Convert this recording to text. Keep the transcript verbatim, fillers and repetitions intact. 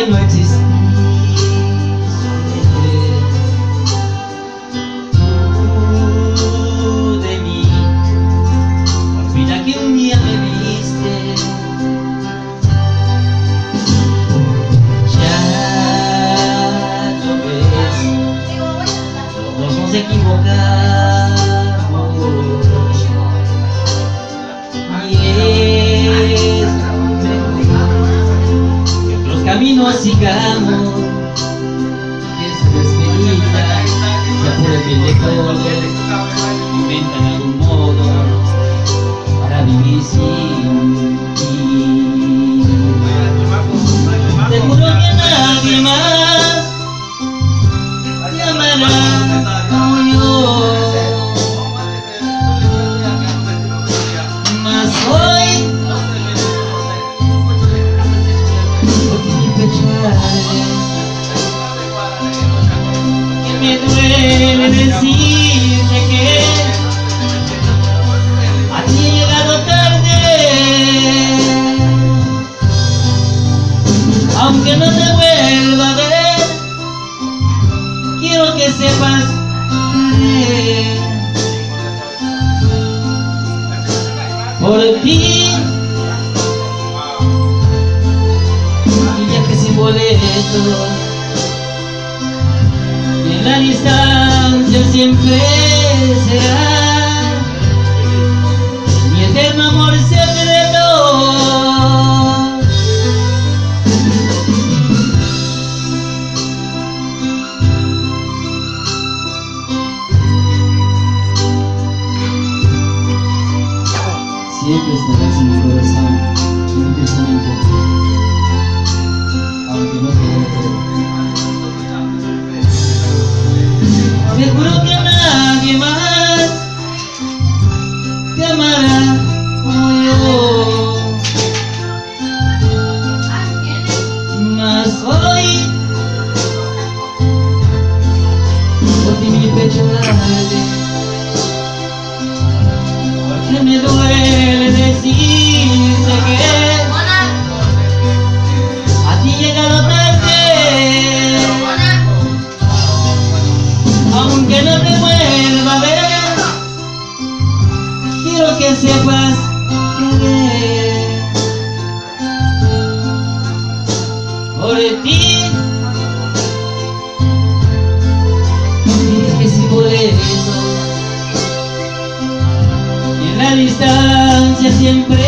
que no exististe. Tú de mí, olvida que un día me viste. Ya lo ves, los dos nos equivocamos. Y es caminos sigamos, que su despedida ya por el bien de todos, inventan algún modo para vivir sin ti. Seguro que nadie más te amará como yo, mas hoy que me duele decirte que a ti he llegado tarde, aunque no te vuelva a ver, quiero que sepas que por ti boleto, y en la distancia siempre será mi eterno amor secreto. Siempre estarás en mi corazón, en mi pensamiento, aunque no te vea. Te juro que nadie más te amará como yo, mas hoy por ti mi pecho arde, porque me duele decirte que llegado tarde, aunque no te vuelva a ver, quiero que sepas que por ti dije que sí por eso, y en la distancia siempre